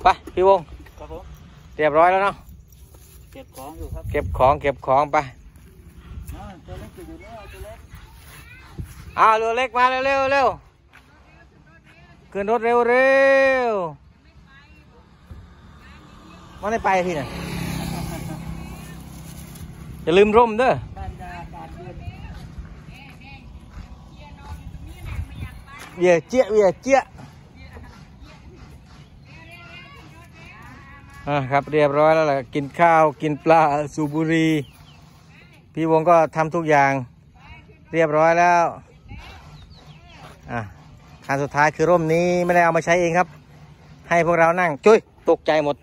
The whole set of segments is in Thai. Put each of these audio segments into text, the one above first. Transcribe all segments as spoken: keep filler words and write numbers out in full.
ไปพี่วงครับผมเรียบร้อยแล้วเนาะเก็บของอยู่ครับเก็บของเก็บของไปตัวเล็กอยู่แล้วตัวเล็กอ้าวเรือเล็กมาเร็วเร็วเร็วขึ้นรถเร็วเร็วมันไม่ไปพี่เนี่ยอย่าลืมร่มเด้อเวียเจี๊ยเวียเจี๊ยอ่าครับเรียบร้อยแล้วล่ะกินข้าวกินปลาสูบบุหรี่พี่วงก็ทำทุกอย่างเรียบร้อยแล้วอ่ะคันสุดท้ายคือร่มนี้ไม่ได้เอามาใช้เองครับให้พวกเรานั่งจุ้ยตกใจหมด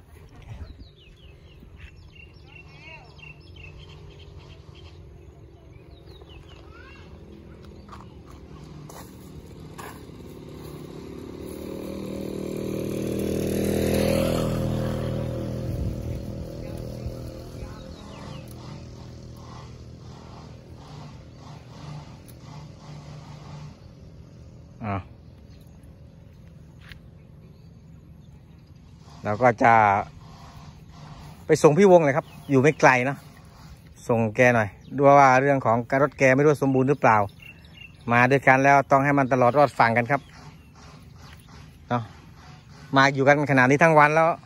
เราก็จะไปส่งพี่วงเลยครับอยู่ไม่ไกลเนาะส่งแกหน่อยดูว่าเรื่องของการรถแกไม่รู้สมบูรณ์หรือเปล่ามาด้วยกันแล้วต้องให้มันตลอดรอดฝั่งกันครับเนาะมาอยู่กันขนาดนี้ทั้งวันแล้ว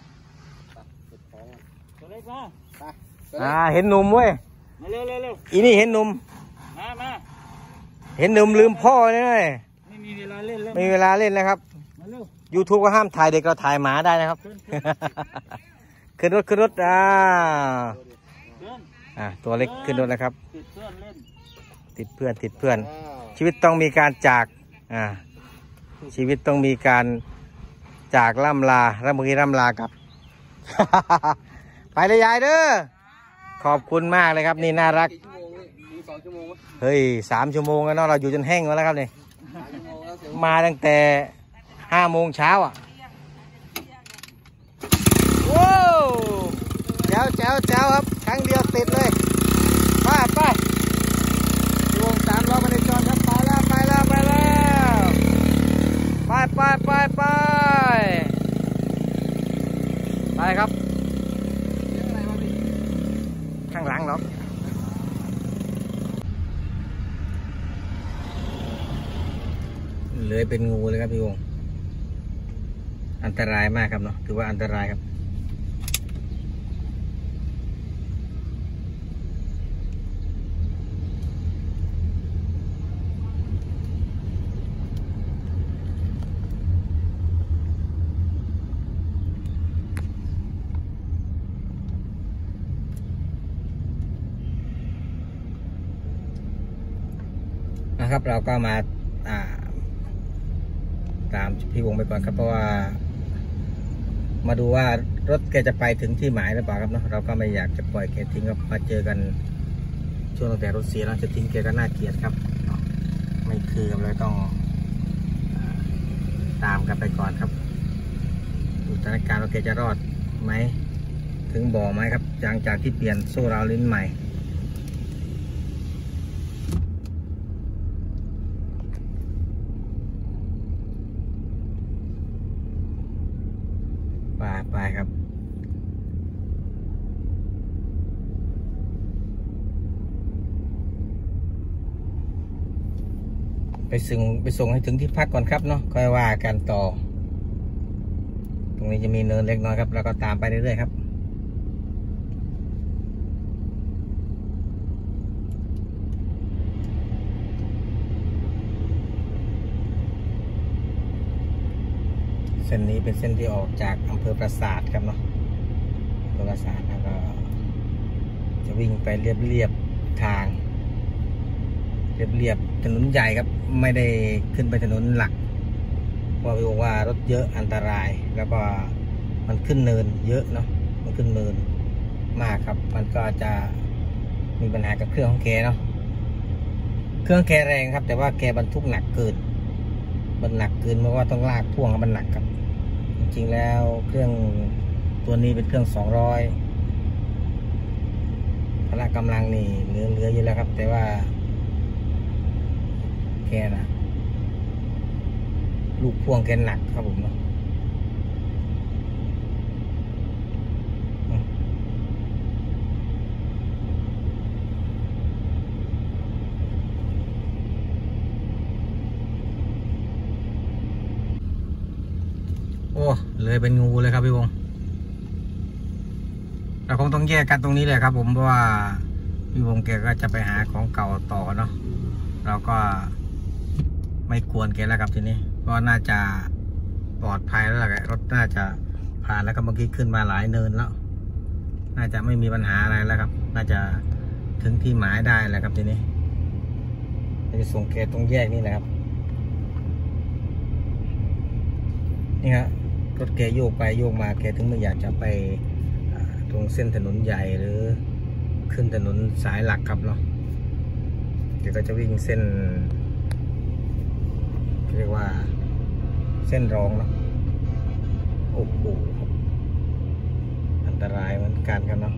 อ่าเห็นหนุ่มเว้ยเร็วเร็วเร็วอีนี่เห็นหนุ่มมามาเห็นหนุ่มลืมพ่อเลยไม่มีเวลาเล่นแล้วไม่มีเวลาเล่นแล้วครับยูทูบก็ห้ามถ่ายเด็กเราถ่ายหมาได้นะครับขึ้นรถขึ้นรถอ่าอ่าตัวเล็กขึ้นรถนะครับติดเพื่อนติดเพื่อนชีวิตต้องมีการจากอ่าชีวิตต้องมีการจากล่ำลาแล้วเมื่อกี้ล่ำลากับ ไปเลยยายเด้อขอบคุณมากเลยครับนี่น่ารักเฮ้ยสามชั่วโมงแล้วเนาะเราอยู่จนแห้งแล้วครับนี่มาตั้งแต่ห้าโมงเช้าอ่ะว้าวแจ๋วแจ๋วแจ๋วครับครั้งเดียวติดเลยไปไปวงสามล้อมาในจอครับไปแล้วไปแล้วไปแล้วไปไปไปไปไปครับข้างหลังหรอเลยเป็นงูเลยครับพี่วงอันตรายมากครับเนาะถือว่าอันตรายครับนะครับเราก็มาอ่าตามพี่วงไปก่อนครับเพราะว่ามาดูว่ารถแกจะไปถึงที่หมายหรือเปล่าครับเนาะเราก็ไม่อยากจะปล่อยแกทิ้งครับมาเจอกันช่วงตั้งแต่รถเสียเราจะทิ้งแกก็น่าเกลียดครับไม่คือกันเลยต้องตามกันไปก่อนครับดูสถานการณ์ว่าแกจะรอดไหมถึงบ่อไหมครับหลังจากที่เปลี่ยนโซ่ราวลิ้นใหม่ไปครับไปส่งไปส่งให้ถึงที่พักก่อนครับเนาะค่อยว่ากันต่อตรงนี้จะมีเนินเล็กน้อยครับแล้วก็ตามไปเรื่อยๆครับเส้นนี้เป็นเส้นที่ออกจากอำเภอปราสาทครับเนาะอำเภอปราสาทแล้วก็จะวิ่งไปเรียบๆทางเรียบๆถนนใหญ่ครับไม่ได้ขึ้นไปถนนหลักเพราะว่ารถเยอะอันตรายแล้วก็มันขึ้นเนินเยอะเนาะมันขึ้นเนินมากครับมันก็จะมีปัญหากับเครื่องของแกเนาะเครื่องแกแรงครับแต่ว่าแกบรรทุกหนักเกินมันหนักเกินเพราะว่าต้องลากพ่วงมันหนักครับจริงๆแล้วเครื่องตัวนี้เป็นเครื่องสองร้อยพละกำลังนี่เหลือเหลืออยู่แล้วครับแต่ว่าแกนะลูกพ่วงแกหนักครับผมเนาะอ้เลยเป็นงูเลยครับพี่วงเราคงต้องแยกกันตรงนี้เลยครับผมเพราะว่าพี่วงแกก็จะไปหาของเก่าต่อเนาะเราก็ไม่กวนแกแล้วครับทีนี้ก็น่าจะปลอดภัยแล้วแหละรถน่าจะผ่านแล้วก็เมื่อกี้ขึ้นมาหลายเนินแล้วน่าจะไม่มีปัญหาอะไรแล้วครับน่าจะถึงที่หมายได้แล้วครับทีนี้จะส่งแกตรงแยกนี่แหละครับนี่ฮะรถแกโยกไปโยกมาแกถึงไม่อยากจะไปตรงเส้นถนนใหญ่หรือขึ้นถนนสายหลักครับเนาะแกก็จะวิ่งเส้นเรียกว่าเส้นรองเนาะโอ้โหอันตรายเหมือนกันครับเนาะ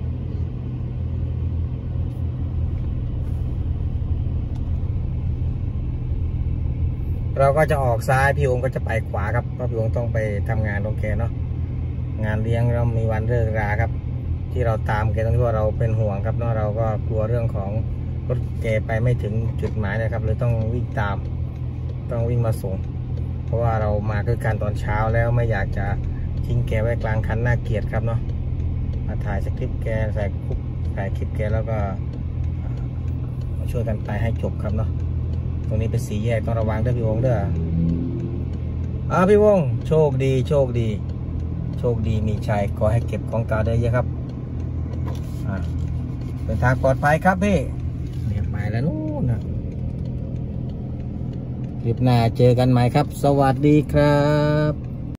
เราก็จะออกซ้ายพี่องค์ก็จะไปขวาครับเพราะพี่องค์ต้องไปทำงานของแกเนาะงานเลี้ยงเรามีวันเลิกราครับที่เราตามแกตรงที่ว่าเราเป็นห่วงครับเนาะเราก็กลัวเรื่องของรถแกไปไม่ถึงจุดหมายนะครับเลยต้องวิ่งตามต้องวิ่งมาส่งเพราะว่าเรามาด้วยกันตอนเช้าแล้วไม่อยากจะทิ้งแกไว้กลางคันน่าเกลียดครับเนาะมาถ่ายสคริปต์แกใส่คุกถ่ายคลิปแกแล้วก็มาช่วยกันไปให้จบครับเนาะตรงนี้เป็นสี่แยกต้องระวังด้วยพี่วงเด้ออ่าพี่วงโชคดีโชคดีโชคดีมีชัยขอให้เก็บของเก่าได้เยอะครับอ่าเป็นทางปลอดภัยครับพี่เรียบไปแล้วนู่นนะคลิปหน้าเจอกันใหม่ครับสวัสดีครับ